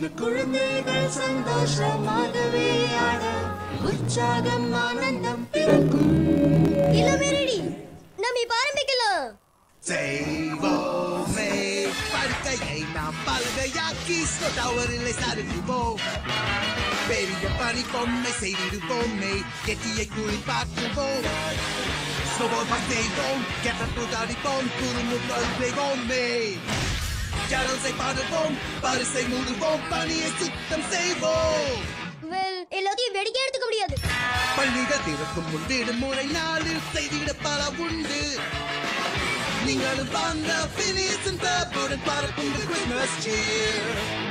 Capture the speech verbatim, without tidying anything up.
குழந்தைகள் சந்தோஷமாகவே ஆட உற்சாகம் ஆனந்தம் பிறக்கும். இளவரடி நம்ம இப்ப ஆரம்பிக்கலாம். செய்வோமே படுக்கையை நாம் பலகையாக்கி டவரில் சாதிப்போம். பெரிய பனி பொம்மை செய்திடுவோமே, கெட்டியை குளிப்பாக்குவோம். ஸ்னோபால் செய்வோம், கெட்டப்புல் அடிப்போம், குறுமுகள் செய்வோமே. கடல்சை பாடுவோம், பரிசை மூடுவோம், பனியை சுத்தம் செய்வோம். எல்லாத்தையும் வேடிக்கை எடுத்துக்க முடியாது. பள்ளிகள் திறக்கும் முன் விடுமுறை நாளில் செய்திட பல உண்டு. நீங்களும் வாங்க Phineas and Ferb உடன் பறக்கும் Christmas cheer.